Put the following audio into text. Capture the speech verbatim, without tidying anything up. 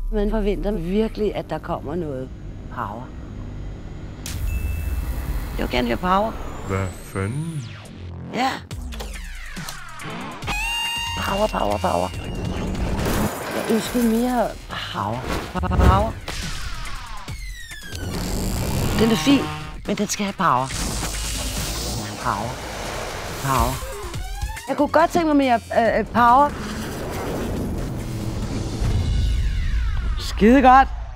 Man forventer virkelig, at der kommer noget power. Jeg vil gerne høre power. Hvad fanden? Ja. Power, power, power. Jeg ønsker mere power. Power. Den er fin, men den skal have power. Power. Power. Jeg kunne godt tænke mig mere øh, power. Skide godt.